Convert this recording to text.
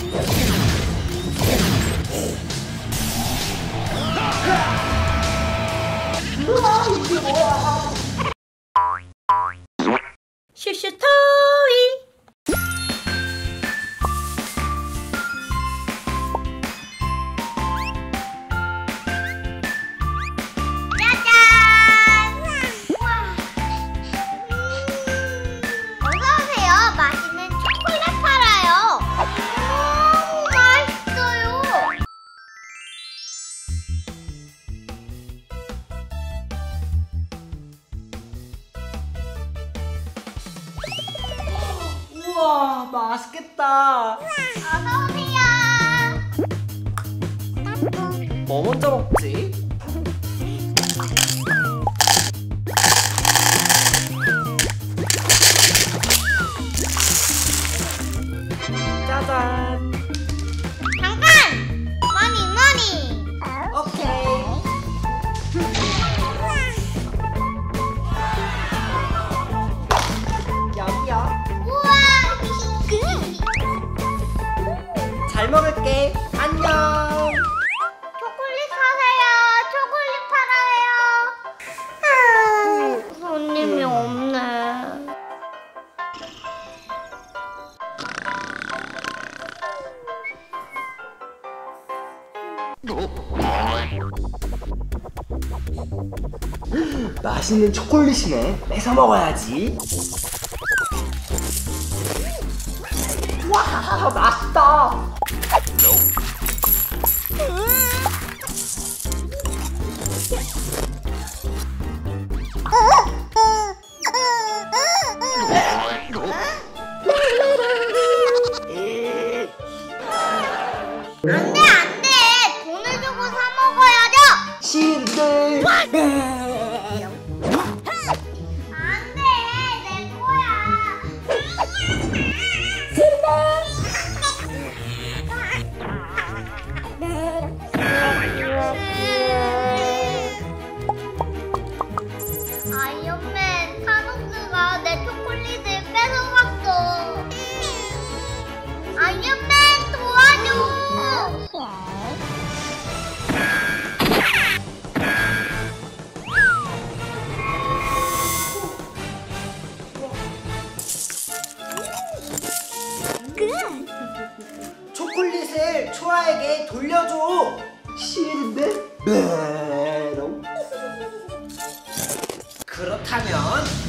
이게 뭐야? 슈슈토이. 우와, 맛있겠다. 어서오세요. 뭐 먼저 먹지? 짜잔. 잠깐! 머니! 오케이. 얌얌. 우와! 잘 먹을게. 안녕. 초콜릿 사세요. 초콜릿 팔아요. 손님이 없네. 맛있는 초콜릿이네. 뺏어 먹어야지. 와, 맛있다. 안 돼! 돈을 주고 사 먹어야죠! 싫은데. 안 돼! 내 거야! 아이언맨, 타노스가 내 초콜릿을 뺏어갔어. 아이언맨, 도와줘! 초콜릿을 초아에게 돌려줘. 싫은데? 메롱. 그렇다면